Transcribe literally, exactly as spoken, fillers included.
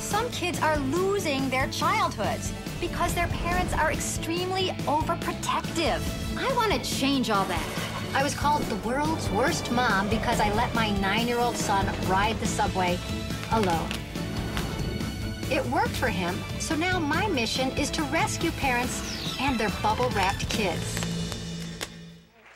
Some kids are losing their childhoods because their parents are extremely overprotective. I want to change all that. I was called the world's worst mom because I let my nine-year-old son ride the subway alone. It worked for him, so now my mission is to rescue parents and their bubble-wrapped kids.